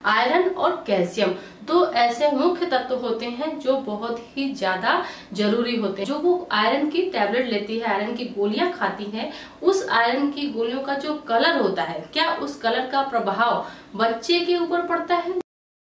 Iron और calcium दो ऐसे मुख्य तत्व होते हैं जो बहुत ही ज्यादा जरूरी होते हैं। जो वो आयरन की टैबलेट लेती है, आयरन की गोलियां खाती है, उस आयरन की गोलियों का जो कलर होता है, क्या उस कलर का प्रभाव बच्चे के ऊपर पड़ता है?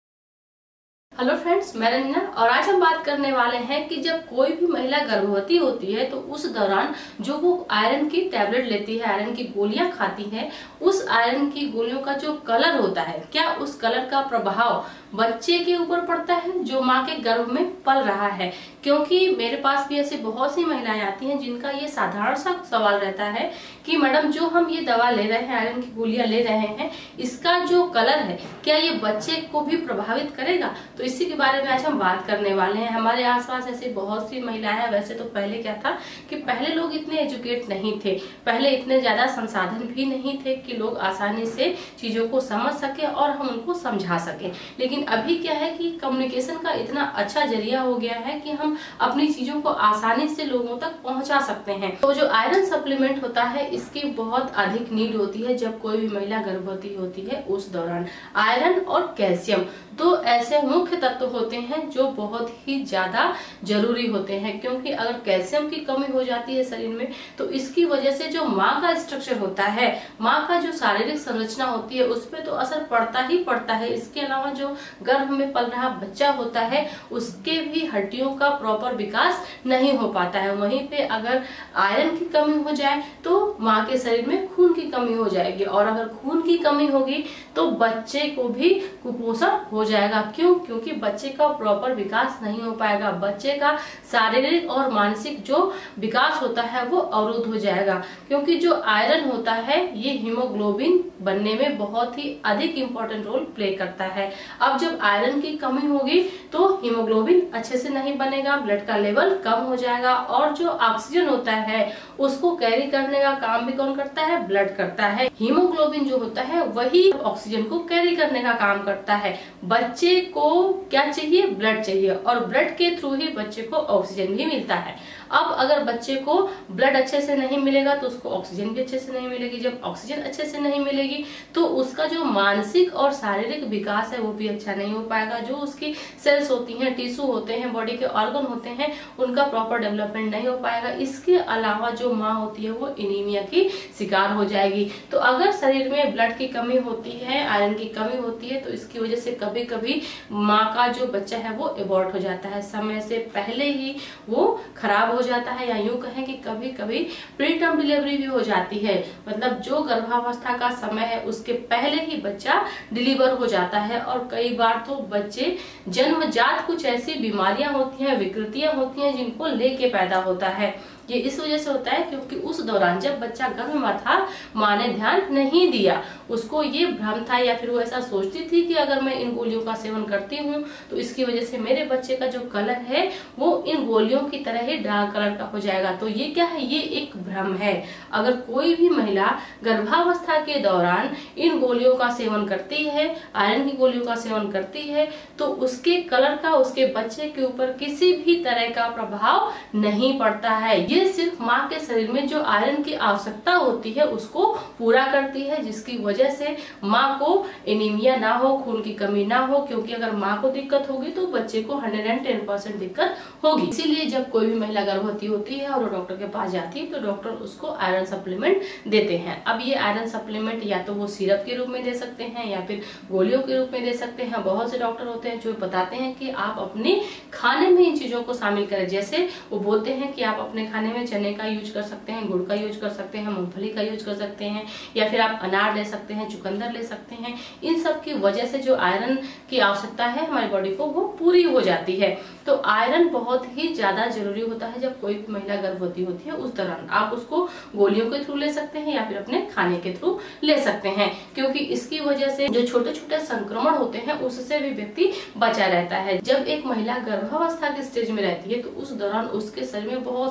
हेलो फ्रेंड्स, मैं रंजना और आज हम बात करने वाले हैं कि जब कोई भी महिला गर्भवती होती है तो उस दौरान जो वो आयरन की टैबलेट लेती है, आयरन की गोलियां खाती है, उस आयरन की गोलियों का जो कलर होता है, क्या उस कलर का प्रभाव बच्चे के ऊपर पड़ता है जो माँ के गर्भ में पल रहा है? क्योंकि मेरे पास भी ऐसी बहुत सी महिलाएं आती हैं जिनका ये साधारण सा सवाल रहता है कि मैडम जो हम ये दवा ले रहे हैं, आयरन की गोलियां ले रहे हैं, इसका जो कलर है क्या ये बच्चे को भी प्रभावित करेगा? तो इसी के बारे में आज हम बात करने वाले हैं। हमारे आसपास ऐसे बहुत सी महिलाएं हैं। वैसे तो पहले क्या था कि पहले लोग इतने एजुकेट नहीं थे, पहले इतने ज्यादा संसाधन भी नहीं थे कि लोग आसानी से चीजों को समझ सके और हम उनको समझा सके। लेकिन अभी क्या है कि कम्युनिकेशन का इतना अच्छा जरिया हो गया है कि हम अपनी चीजों को आसानी से लोगों तक पहुंचा सकते हैं। तो जो आयरन सप्लीमेंट होता है, इसकी बहुत अधिक नीड होती है जब कोई भी महिला गर्भवती होती है उस दौरान। आयरन और कैल्शियम दो ऐसे मुख्य तत्व होते हैं जो बहुत ही ज्यादा जरूरी होते हैं, क्योंकि अगर कैल्शियम की कमी हो जाती है शरीर में तो इसकी वजह से जो माँ का स्ट्रक्चर होता है, माँ का जो शारीरिक संरचना होती है, उस पर तो असर पड़ता ही पड़ता है। इसके अलावा जो गर्भ में पल रहा बच्चा होता है उसके भी हड्डियों का प्रॉपर विकास नहीं हो पाता है। वहीं पे अगर आयरन की कमी हो जाए तो माँ के शरीर में खून की कमी हो जाएगी, और अगर खून की कमी होगी तो बच्चे को भी कुपोषण हो जाएगा। क्यों? क्योंकि बच्चे का प्रॉपर विकास नहीं हो पाएगा, बच्चे का शारीरिक और मानसिक जो विकास होता है वो अवरुद्ध हो जाएगा। क्योंकि जो आयरन होता है ये हीमोग्लोबिन बनने में बहुत ही अधिक इम्पोर्टेंट रोल प्ले करता है। अब जब आयरन की कमी होगी तो हीमोग्लोबिन अच्छे से नहीं बनेगा, ब्लड का लेवल कम हो जाएगा, और जो ऑक्सीजन होता है उसको कैरी करने का काम भी कौन करता है? ब्लड करता है। हीमोग्लोबिन जो होता है वही ऑक्सीजन को कैरी करने का काम करता है। बच्चे को क्या चाहिए? ब्लड चाहिए, और ब्लड के थ्रू ही बच्चे को ऑक्सीजन भी मिलता है। अब अगर बच्चे को ब्लड अच्छे से नहीं मिलेगा तो उसको ऑक्सीजन भी अच्छे से नहीं मिलेगी। जब ऑक्सीजन अच्छे से नहीं मिलेगी तो उसका जो मानसिक और शारीरिक विकास है वो भी अच्छा नहीं हो पाएगा। जो उसकी सेल्स होती हैं, टिश्यू होते हैं, बॉडी के ऑर्गन होते हैं, उनका प्रॉपर डेवलपमेंट नहीं हो पाएगा। इसके अलावा जो माँ होती है वो एनीमिया की शिकार हो जाएगी। तो अगर शरीर में ब्लड की कमी होती है, आयरन की कमी होती है, तो इसकी वजह से कभी कभी माँ का जो बच्चा है वो एबॉर्ट हो जाता है, समय से पहले ही वो खराब हो जाता है, या यूं कहें कि कभी कभी प्रीटर्म डिलीवरी भी हो जाती है। मतलब जो गर्भावस्था का समय है उसके पहले ही बच्चा डिलीवर हो जाता है। और कई बार तो बच्चे जन्मजात कुछ ऐसी बीमारियां होती हैं, विकृतियां होती हैं जिनको लेके पैदा होता है। ये इस वजह से होता है क्योंकि उस दौरान जब बच्चा गर्भ में था माँ ने ध्यान नहीं दिया, उसको ये भ्रम था, या फिर वो ऐसा सोचती थी कि अगर मैं इन गोलियों का सेवन करती हूँ तो इसकी वजह से मेरे बच्चे का जो कलर है वो इन गोलियों की तरह ही डार्क कलर का हो जाएगा। तो ये क्या है? ये एक भ्रम है। अगर कोई भी महिला गर्भावस्था के दौरान इन गोलियों का सेवन करती है, आयरन की गोलियों का सेवन करती है, तो उसके कलर का उसके बच्चे के ऊपर किसी भी तरह का प्रभाव नहीं पड़ता है। ये सिर्फ माँ के शरीर में जो आयरन की आवश्यकता होती है उसको पूरा करती है, जिसकी वजह से माँ को एनीमिया ना हो, खून की कमी ना हो। क्योंकि अगर माँ को दिक्कत होगी तो बच्चे को 110% दिक्कत होगी। इसीलिए जब कोई भी महिला गर्भवती होती है और वो डॉक्टर के पास जाती है तो डॉक्टर उसको आयरन सप्लीमेंट देते हैं। अब ये आयरन सप्लीमेंट या तो वो सिरप के रूप में दे सकते हैं या फिर गोलियों के रूप में दे सकते हैं। बहुत से डॉक्टर होते हैं जो बताते हैं कि आप अपने खाने में इन चीजों को शामिल करें। जैसे वो बोलते हैं कि आप अपने खाने में चने का यूज कर सकते हैं, गुड़ का यूज कर सकते हैं, मूंगफली का यूज कर सकते हैं, या फिर आप अनार ले सकते हैं, चुकंदर ले सकते हैं। इन सब की वजह से जो आयरन की आवश्यकता है हमारी बॉडी को वो पूरी हो जाती है। तो आयरन बहुत ही ज्यादा जरूरी होता है जब कोई महिला गर्भवती होती है उस दौरान। आप उसको गोलियों के थ्रू ले सकते हैं या फिर अपने खाने के थ्रू ले सकते हैं, क्योंकि इसकी वजह से जो छोटे छोटे संक्रमण होते हैं उससे भी व्यक्ति बचा रहता है। जब एक महिला गर्भावस्था के स्टेज में रहती है तो उस दौरान उसके शरीर में बहुत सारे बदलाव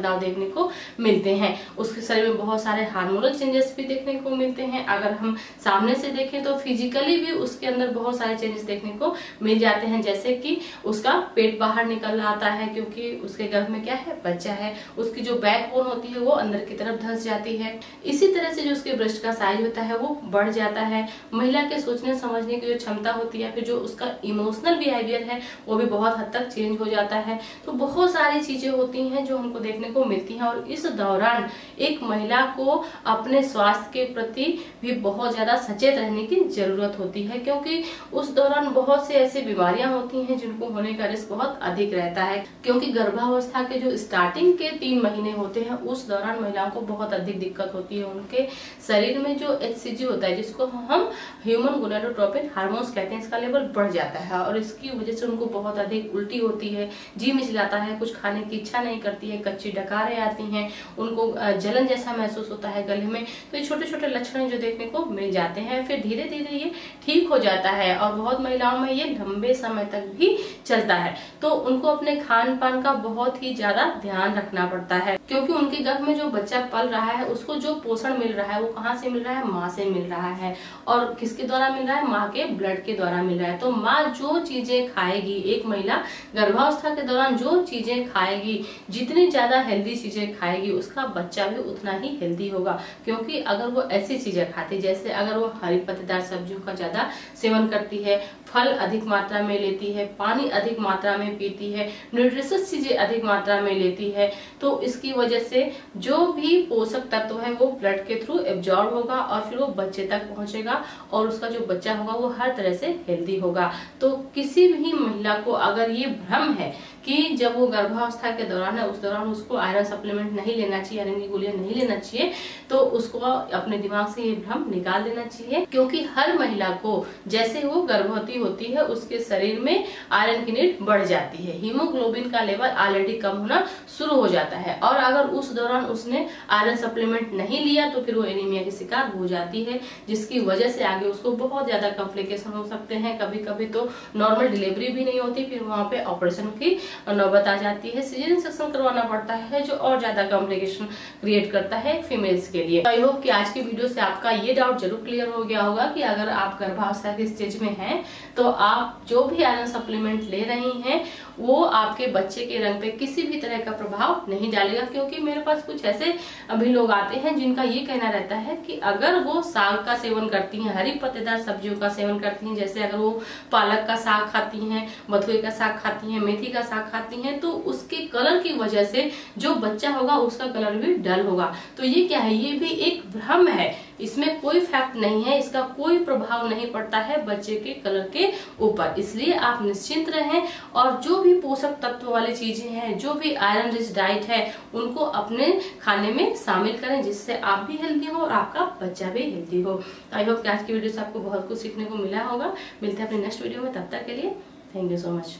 बदलाव देखने को मिलते हैं। उसके शरीर में बहुत सारे हार्मोनल चेंजेस भी देखने को मिलते हैं। अगर हम सामने से देखें तो फिजिकली भी उसके अंदर बहुत सारे चेंजेस देखने को मिल जाते हैं, जैसे कि उसका पेट बाहर निकल आता है क्योंकि उसके गर्भ में क्या है, बच्चा है। उसकी जो बैकबोन होती है वो अंदर की तरफ धंस जाती है। इसी तरह से जो उसके ब्रेस्ट का साइज होता है वो बढ़ जाता है। महिला के सोचने समझने की जो क्षमता होती है, फिर जो उसका इमोशनल बिहेवियर है वो भी बहुत हद तक चेंज हो जाता है। तो बहुत सारी चीजें होती हैं जो हमको देखने को मिलती हैं। और इस दौरान एक महिला को अपने स्वास्थ्य के प्रति भी बहुत ज्यादा सचेत रहने की जरूरत होती है, क्योंकि उस दौरान बहुत सी ऐसी बीमारियां होती हैं जिनको होने का रिस्क बहुत अधिक रहता है। क्योंकि गर्भावस्था के जो स्टार्टिंग के 3 महीने होते हैं उस दौरान महिलाओं को बहुत अधिक दिक्कत होती है। उनके शरीर में जो HCG होता है, जिसको हम ह्यूमन गोनाडोट्रोपिन हार्मोन्स कहते हैं, इसका लेवल बढ़ जाता है और इसकी वजह से उनको बहुत अधिक उल्टी होती है, जी मिचलाता है, कुछ खाने की इच्छा नहीं करती है, कच्ची डकारें आती हैं, उनको जलन जैसा महसूस होता है गले में। तो ये छोटे छोटे लक्षण जो देखने को मिल जाते हैं, फिर धीरे धीरे ये ठीक हो जाता है और बहुत महिलाओं में ये लंबे समय तक भी चलता है। तो उनको अपने खान पान का बहुत ही ज्यादा ध्यान रखना पड़ता है, क्योंकि उनके गर्भ में जो बच्चा पल रहा है उसको जो पोषण मिल रहा है वो कहाँ से मिल रहा है, माँ से मिल रहा है। और किसके द्वारा मिल रहा है, माँ के ब्लड के द्वारा मिल रहा है। तो माँ जो चीजें खाएगी, एक महिला गर्भावस्था के दौरान जो चीजें खाएगी, जितनी ज्यादा हेल्दी चीजें खाएगी उसका बच्चा भी उतना ही हेल्दी होगा। क्योंकि अगर वो ऐसी चीजें खाती, जैसे अगर वो हरी पत्तेदार सब्जियों का ज्यादा सेवन करती है, फल अधिक मात्रा में लेती है, पानी अधिक मात्रा में पीती है, न्यूट्रिशियस चीजें अधिक मात्रा में लेती है, तो इसकी वजह से जो भी पोषक तत्व है वो ब्लड के थ्रू एब्जॉर्ब होगा और फिर वो बच्चे तक पहुंचेगा और उसका जो बच्चा होगा वो हर तरह से हेल्दी होगा। तो किसी भी महिला को अगर ये भ्रम है कि जब वो गर्भावस्था के दौरान है उस दौरान उसको आयरन सप्लीमेंट नहीं लेना चाहिए, आयरन की गोलियां नहीं लेना चाहिए, तो उसको अपने दिमाग से ये भ्रम निकाल देना चाहिए। क्योंकि हर महिला को जैसे वो गर्भवती होती है उसके शरीर में आयरन की नीड बढ़ जाती है, हीमोग्लोबिन का लेवल ऑलरेडी कम होना शुरू हो जाता है। और अगर उस दौरान उसने आयरन सप्लीमेंट नहीं लिया तो फिर वो एनीमिया की शिकार हो जाती है, जिसकी वजह से आगे उसको बहुत ज्यादा कॉम्प्लिकेशन हो सकते हैं। कभी कभी तो नॉर्मल डिलीवरी भी नहीं होती, फिर वहाँ पे ऑपरेशन की नौबत आ जाती है, सिजेरियन सेक्शन करवाना पड़ता है, जो और ज्यादा कॉम्प्लिकेशन क्रिएट करता है फीमेल्स के लिए। आई होप कि आज की वीडियो से आपका ये डाउट जरूर क्लियर हो गया होगा कि अगर आप गर्भावस्था के स्टेज में हैं तो आप जो भी आयरन सप्लीमेंट ले रही हैं वो आपके बच्चे के रंग पे किसी भी तरह का प्रभाव नहीं डालेगा। क्योंकि मेरे पास कुछ ऐसे अभी लोग आते हैं जिनका ये कहना रहता है कि अगर वो साग का सेवन करती हैं, हरी पत्तेदार सब्जियों का सेवन करती हैं, जैसे अगर वो पालक का साग खाती हैं, बथुए का साग खाती हैं, मेथी का साग खाती हैं, तो उसके कलर की वजह से जो बच्चा होगा उसका कलर भी डल होगा। तो ये क्या है, ये भी एक भ्रम है, इसमें कोई फैक्ट नहीं है, इसका कोई प्रभाव नहीं पड़ता है बच्चे के कलर के ऊपर। इसलिए आप निश्चिंत रहें और जो भी पोषक तत्व वाली चीजें हैं, जो भी आयरन रिच डाइट है, उनको अपने खाने में शामिल करें, जिससे आप भी हेल्दी हो और आपका बच्चा भी हेल्दी हो। आई होप कि आज की वीडियो से आपको बहुत कुछ सीखने को मिला होगा। मिलते हैं अपने नेक्स्ट वीडियो में, तब तक के लिए थैंक यू सो मच।